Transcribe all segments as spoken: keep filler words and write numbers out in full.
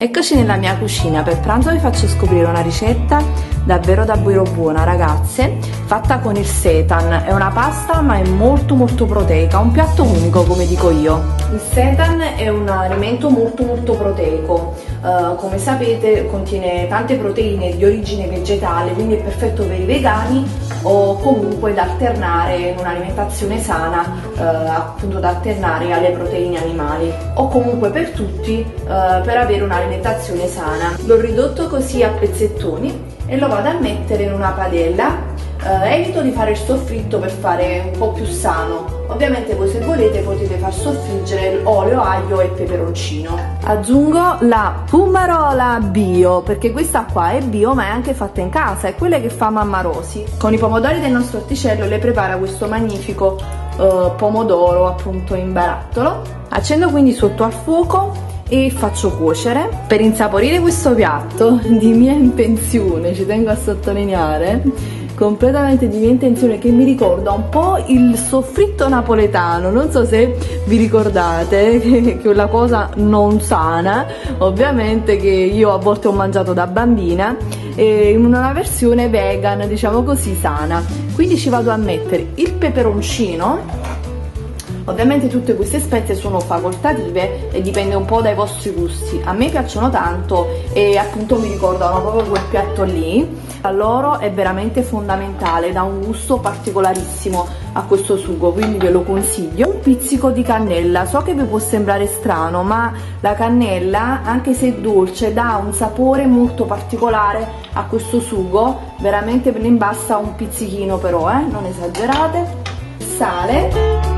Eccoci nella mia cucina. Per pranzo vi faccio scoprire una ricetta davvero davvero buona, ragazze, fatta con il seitan. È una pasta ma è molto molto proteica, un piatto unico come dico io. Il seitan è un alimento molto molto proteico, uh, come sapete contiene tante proteine di origine vegetale, quindi è perfetto per i vegani o comunque da alternare in un'alimentazione sana, uh, appunto da alternare alle proteine animali, o comunque per tutti uh, per avere un'alimentazione sana. L'ho ridotto così a pezzettoni e lo vado a mettere in una padella. Uh, evito di fare il soffritto per fare un po' più sano. Ovviamente voi se volete potete far soffriggere olio, aglio e peperoncino. Aggiungo la pumarola bio, perché questa qua è bio ma è anche fatta in casa, è quella che fa mamma Rosi. Con i pomodori del nostro orticello le prepara questo magnifico uh, pomodoro appunto in barattolo. Accendo quindi sotto al fuoco e faccio cuocere. Per insaporire questo piatto di mia invenzione, ci tengo a sottolineare, completamente di mia intenzione, che mi ricorda un po' il soffritto napoletano, non so se vi ricordate, che è quella cosa non sana ovviamente che io a volte ho mangiato da bambina, eh, in una versione vegan, diciamo così, sana. Quindi ci vado a mettere il peperoncino. Ovviamente tutte queste spezie sono facoltative e dipende un po' dai vostri gusti. A me piacciono tanto e appunto mi ricordano proprio quel piatto lì. A loro è veramente fondamentale, dà un gusto particolarissimo a questo sugo, quindi ve lo consiglio. Un pizzico di cannella, so che vi può sembrare strano, ma la cannella, anche se è dolce, dà un sapore molto particolare a questo sugo. Veramente ne basta un pizzichino però, eh? Non esagerate. Sale.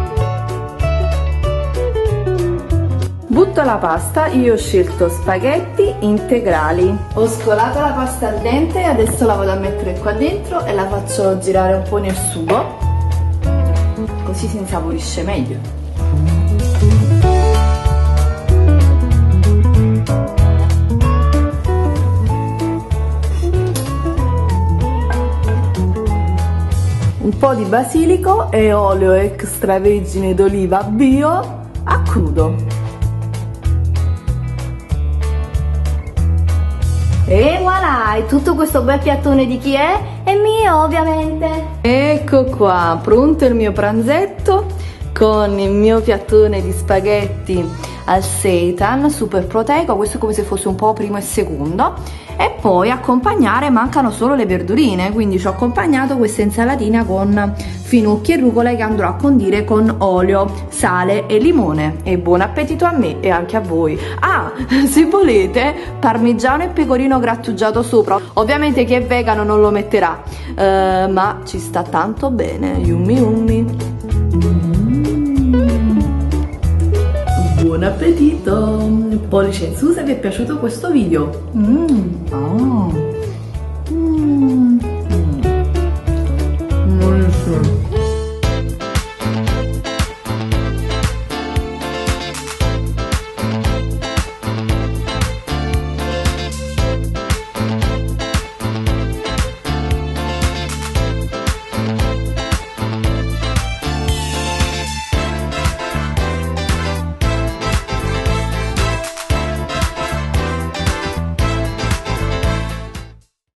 Butto la pasta, io ho scelto spaghetti integrali. Ho scolato la pasta al dente e adesso la vado a mettere qua dentro e la faccio girare un po' nel sugo, così si insaporisce meglio. Un po' di basilico e olio extravergine d'oliva bio a crudo. E voilà, e tutto questo bel piattone di chi è? È mio, ovviamente. Ecco qua, pronto il mio pranzetto con il mio piattone di spaghetti al seitan, super proteico. Questo è come se fosse un po' primo e secondo. E poi accompagnare, mancano solo le verdurine, quindi ci ho accompagnato questa insalatina con finocchi e rucole che andrò a condire con olio, sale e limone. E buon appetito a me e anche a voi. Ah, se volete parmigiano e pecorino grattugiato sopra. Ovviamente chi è vegano non lo metterà, uh, ma ci sta tanto bene. Yummy yummy. Mm. Buon appetito! Pollice in su se vi è piaciuto questo video. Mm. Oh. Mm. Mm. Buonissimo.